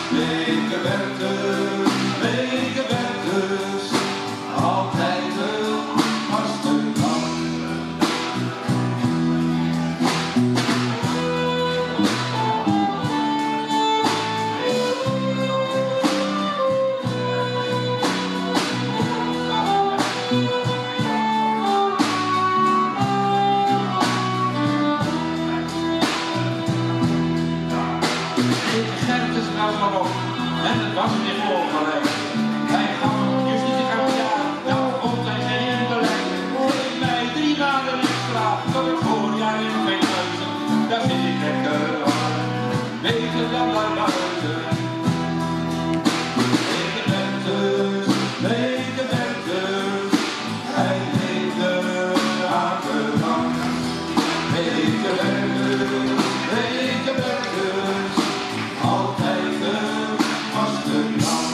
Wekenbertus, altijd een vaste man. En het was weer volgelegd. Wij gaan justitie gaan verjaardag, nou komt hij geen beleg. Geef mij 3 maanden extra, tot het voorjaar in Veenhuizen. Daar zit ik lekker aan, beter dan daar buiten. Wekenbertus, Wekenbertus, hij leefde aan de gang. Wekenbertus, Wekenbertus, altijd een vaste man.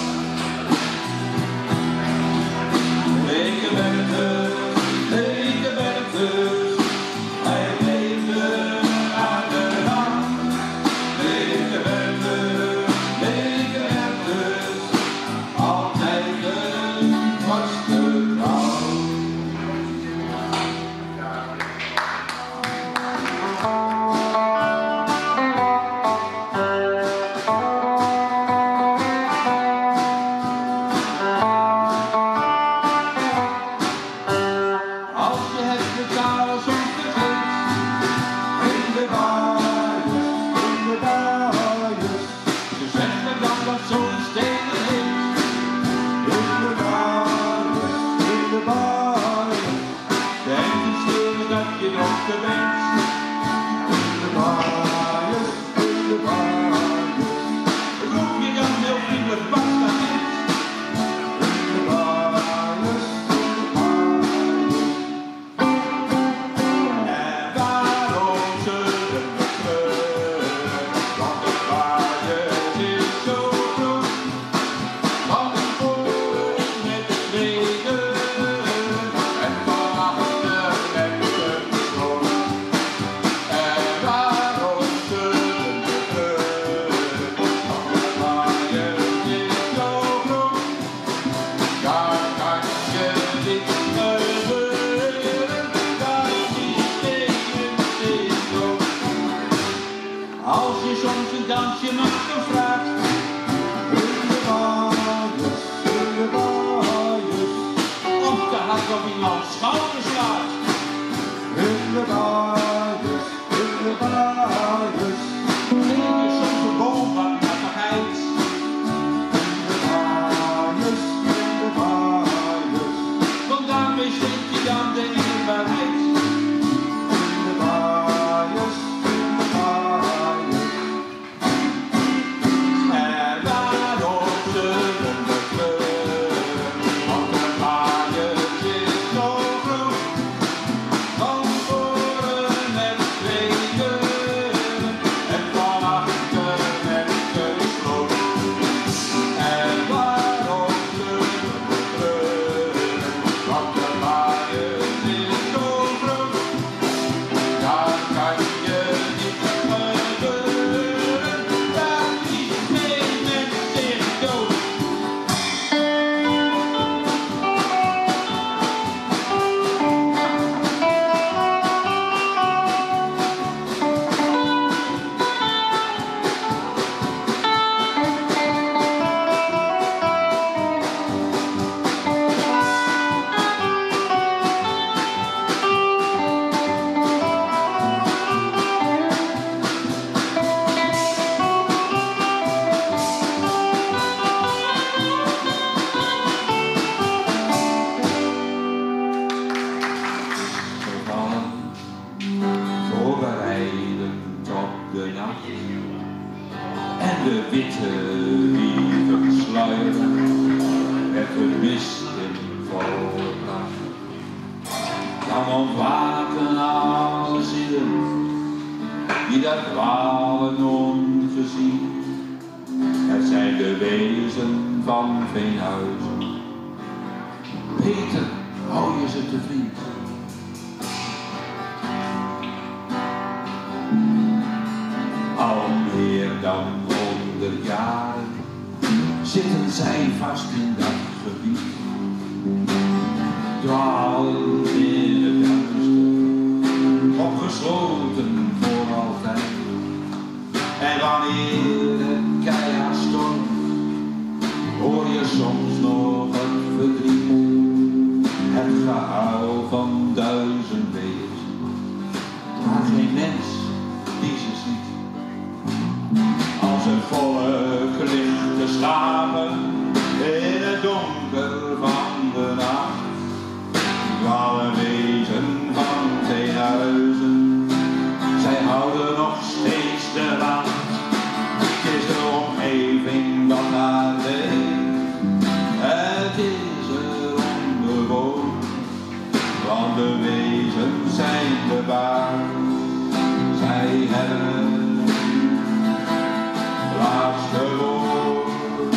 Wekenbertus, Wekenbertus, hij leefde aan de rand. Wekenbertus, Wekenbertus, altijd een vaste man. Als je soms een dansje maakt of vraagt, in de waaiers, of de hart op iemands schouder slaat. In de waaiers, vind je soms een boom van nattigheid. In de waaiers, want daarmee steekt je dan de eerbaarheid. En de witte wiegen sluier met de mist in volle pracht. Dan ontwaken alle zielen die daar dwalen ongezien. Het zijn de wezen van Veenhuizen. Peter, hou je ze te vriend? Al meer dan 100 jaar zitten zij vast in dat gebied. Dwalen in het duister, opgesloten voor altijd. En wanneer het keihard stormt, hoor je soms nog het verdriet, het gehuil van duizend wezens, maar geen mens die ze ziet. Als het volk ligt te slapen in het donker van de nacht, dwalen wezen van Teenhuizen, zij houden nog steeds de wacht. Het is de omgeving wat daar leeft, het is er onbewoond, want de wezens zijn de baas. Zij hebben het laatste woord.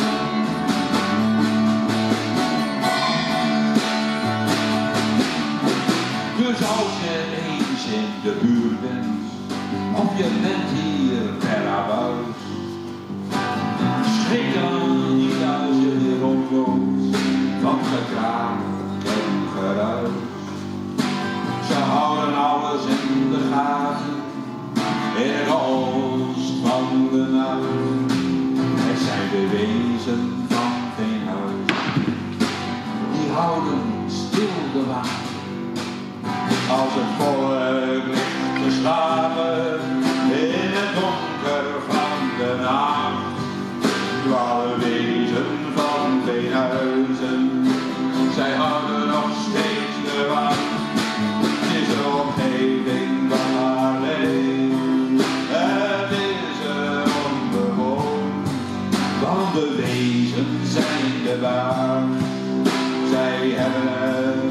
Dus als je eens in de buurt bent, of je bent hier per abuis, schrik dan niet als je weer rondloopt van gekraak en geruis. Ze houden alles in de gaten in het oost van de nacht. Het zijn de wezen van Teenhuizen, die houden stil de wacht. Als het volk ligt te slapen in het donker van de nacht, dwalen wezen van Teenhuizen, zij houden nog steeds de wacht. Het is de omgeving van haar leeft, het is er onbewoond, want de wezen zijn de baas. Zij hebben het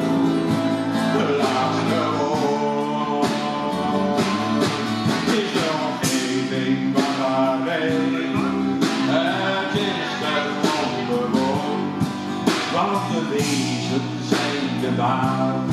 laatste woord. Het is de omgeving van haar leeft, het is er onbewoond, want de wezen zijn de baas.